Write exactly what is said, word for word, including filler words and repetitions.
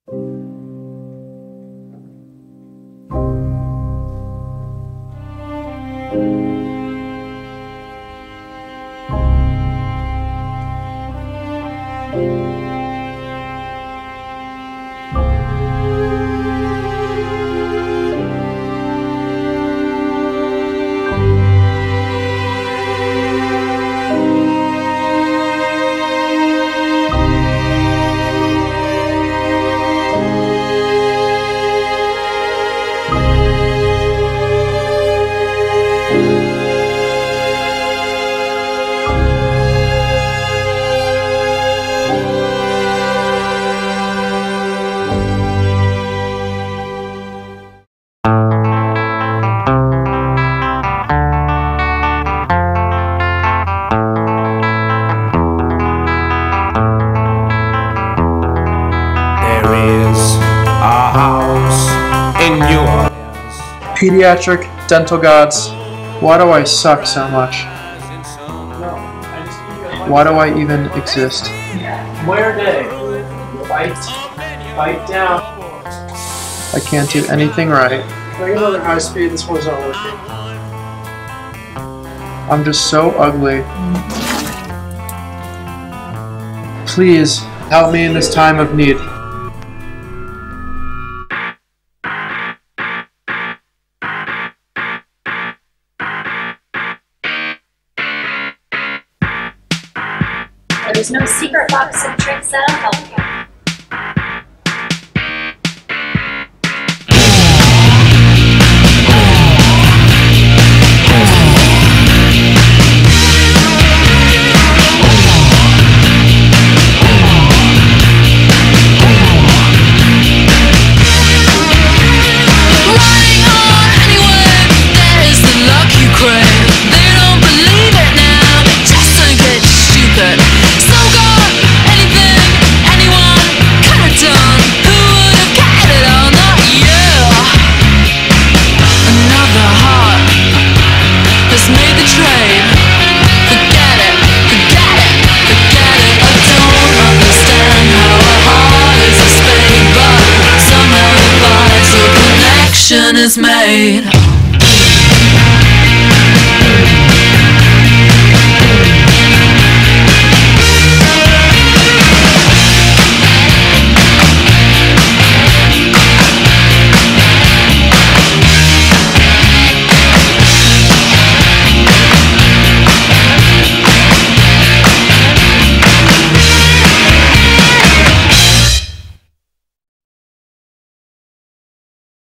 Pediatric dental gods, why do I suck so much? Why do I even exist? Where day? Bite, bite down. I can't do anything right. Bring another high speed, this one's not working. I'm just so ugly. Please, help me in this time of need. There's no secret box of tricks that'll help you. Is made.